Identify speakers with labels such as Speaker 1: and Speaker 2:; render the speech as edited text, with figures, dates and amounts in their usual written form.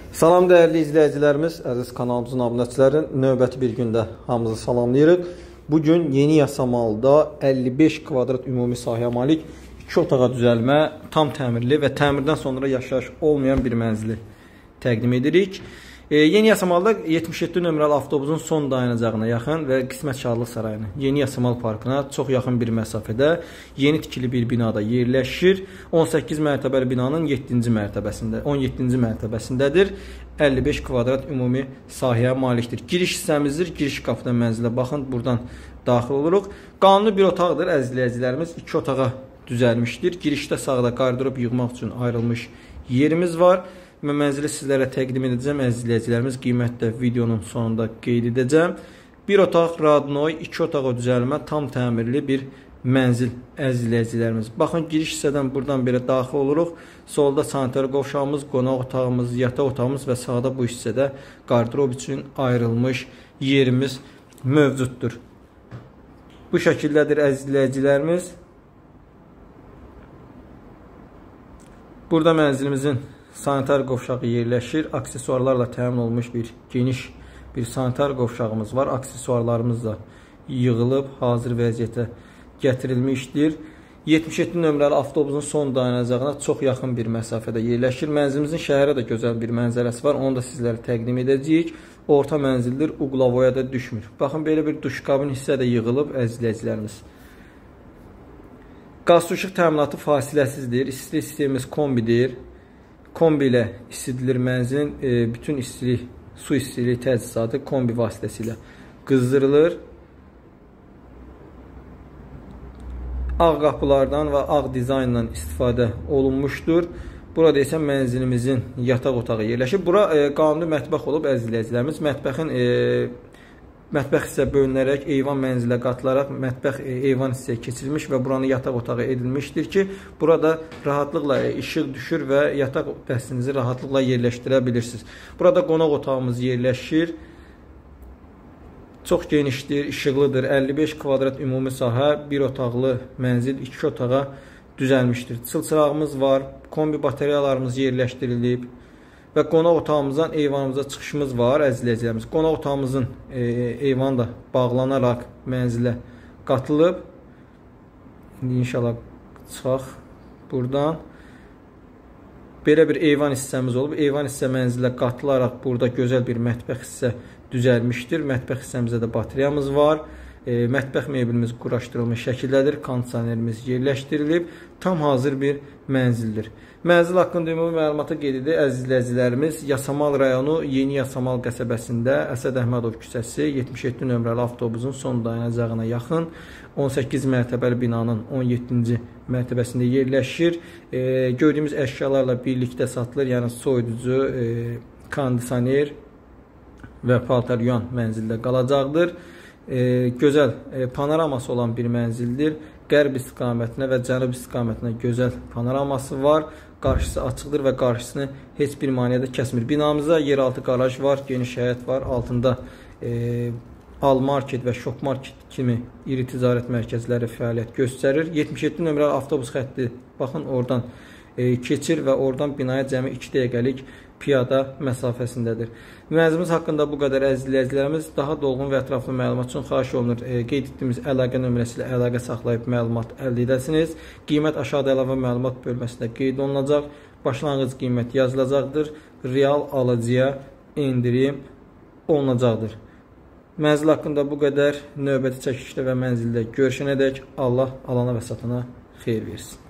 Speaker 1: Salam dəyərli izləyicilərimiz, əziz kanalımızın abunəçiləri, növbəti bir gündə hamınızı salamlayırıq. Bugün Yeni Yasamalda 55 kvadrat ümumi sahəyə malik 2 otağa düzəlmə, tam təmirli və təmirdən sonra yaşayış olmayan bir mənzili təqdim edirik. Yeni Yasamalda 77 nömrəli avtobusun son dayanacağına yaxın və Qismətkarlıq sarayına, Yeni Yasamal parkına çox yaxın bir məsafədə yeni tikili bir binada yerləşir. 18 mərtəbəli binanın 17-ci mərtəbəsində, 17-ci mərtəbəsindədir. 55 kvadrat ümumi sahəyə malikdir. Giriş hissəmizdir. Giriş qapıdan mənzilə baxın, buradan daxil oluruq. Qanuni bir otaqdır, əziz izləyicilərimiz. 2 otağa düzəlmişdir. Girişdə sağda qardırop yığmaq üçün ayrılmış yerimiz var. Mən mənzili sizlərə təqdim edəcəm, əziz izləyicilərimiz. Qiymətdə videonun sonunda qeyd edəcəm. Bir otaq Radnoy, 2 otağa düzəlmə, tam təmirli bir mənzil, əziz izləyicilərimiz. Baxın, giriş hissədən buradan belə daxil oluruq. Solda sanitar qovşağımız, qonaq otağımız, yataq otağımız və sağda bu hissədə qardırop üçün ayrılmış yerimiz mövcuddur. Bu şəkildədir, əziz izləyicilərimiz. Burada mənzilimizin sanitar qovşağı yerləşir. Aksesuarlarla təmin olmuş bir geniş bir sanitar qovşağımız var. Aksesuarlarımız da yığılıb, hazır vəziyyətə gətirilmişdir. 77 nömrəli avtobusun son dayanacağına çox yaxın bir məsafədə yerləşir. Mənzilimizin şəhərə də gözəl bir mənzərəsi var. Onu da sizlərə təqdim edəcəyik. Orta mənzildir, uqlavoya da düşmür. Baxın, belə bir duşqabin hissə də yığılıb, əziz izləyicilərimiz. Qaz su işıq təminatı fasiləsizdir. İstilik sistemimiz kombidir. Kombi ilə isidilir mənzilin bütün istilik, su istiliyi təchizatı kombi vasitəsilə qızdırılır. Ağ qapılardan və ağ dizayndan istifadə olunmuşdur. Burada isə mənzilimizin yataq otağı yerləşir. Bura qanuni mətbəx olub, əziz izləyicilərimiz. Mətbəx hissə bölünərək, eyvan mənzilə qatılaraq mətbəx eyvan hissəyə keçirilmiş və buranı yataq otağı edilmişdir ki, burada rahatlıqla işıq düşür və yataq bəstinizi rahatlıqla yerləşdirə bilirsiniz. Burada qonaq otağımız yerləşir. Çox genişdir, işıqlıdır. 55 kvadrat ümumi sahə, bir otaqlı mənzil 2 otağa düzəlmişdir. Çılçırağımız var, kombi batareyalarımız yerləşdirilib. Və qonaq otağımızdan eyvanımıza çıxışımız var, əziz izləyicilərimiz. Qonaq otağımızın eyvanı da bağlanaraq mənzilə qatılıb. İndi inşallah çıxaq buradan. Belə bir eyvan hissəmiz olub. Eyvan hissə mənzilə qatılaraq burada gözəl bir mətbəx hissə düzəlmişdir. Mətbəx hissəmizdə də bateriyamız var. Mətbəx mebelimiz quraşdırılmış şəkildədir. Kondisionerimiz yerləşdirilib. Tam hazır bir mənzildir. Mənzil haqqında ümumi məlumata qeyd edək, əziz izləyicilərimiz. Yasamal rayonu Yeni Yasamal qəsəbəsində Əsəd Əhmədov küçəsi 77 nömrəli avtobusun son dayanacağına yaxın 18 mərtəbəli binanın 17-ci mərtəbəsində yerləşir. Gördüyümüz əşyalarla birlikdə satılır. Yəni soyuducu, kondisioner və paltaryon mənzildə qalacaqdır. Gözəl panoraması olan bir mənzildir. Qərb istiqamətinə və cənub istiqamətinə gözəl panoraması var. Qarşısı açıqdır və qarşısını heç bir maneədə kəsmir. Binamızda yeraltı qaraj var, geniş həyət var. Altında Al Market və Şok Market kimi iri ticarət mərkəzləri fəaliyyət göstərir. 77 nömrəli avtobus xətti, baxın, oradan keçir və oradan binaya cəmi 2 dəqiqəlik piyada məsafəsindədir. Mənzilimiz haqqında bu qədər, əziz izləyicilərimiz. Daha dolğun və ətraflı məlumat üçün xahiş olunur, qeyd etdiyimiz əlaqə nömrəsi ilə əlaqə saxlayıb məlumat əldə edəsiniz. Qiymət aşağıda əlavə məlumat bölməsində qeyd olunacaq. Başlanğıc qiymət yazılacaqdır. Real alıcıya endirim olunacaqdır. Mənzil haqqında bu qədər. Növbəti çəkilişdə və mənzildə görüşənədək Allah alana və satana xeyir versin.